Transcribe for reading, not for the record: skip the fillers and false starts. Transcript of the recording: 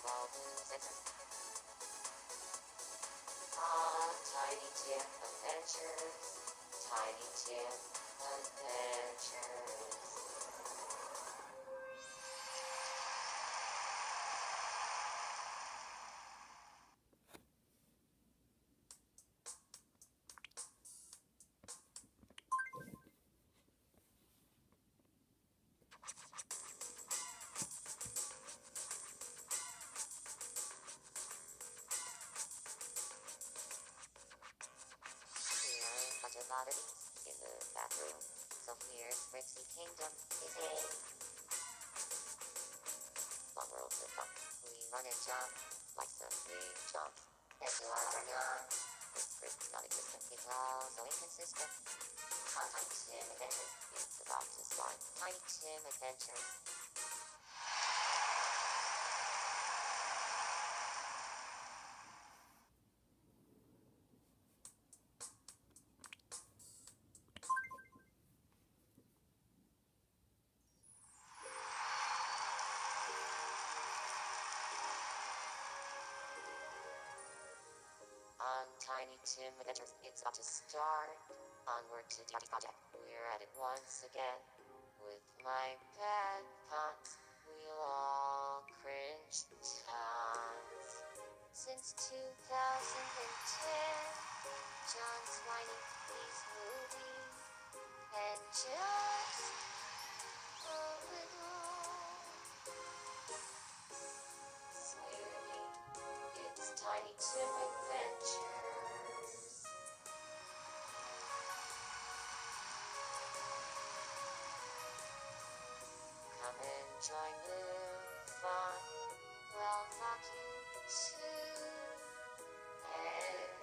Small News Center. Ah, Tiny Tim Adventures. Tiny Tim Adventures. Bunch of oddities in the bathroom. So here's Rixie Kingdom is a long world to come. We run and jump like some big jumps. As you are young, this is non-existent. It's all so inconsistent. Tiny Tim Adventures is about to start. Tiny Tim Adventures. On Tiny Tim Adventures, it's about to start. Onward to Tomodachi Project. We're at it once again. With my bad puns, we'll all cringe tons. Since 2010, John's whining these movies. And just a little sweetie, it's Tiny Tim Adventures. Come and join the fun. We'll knock you to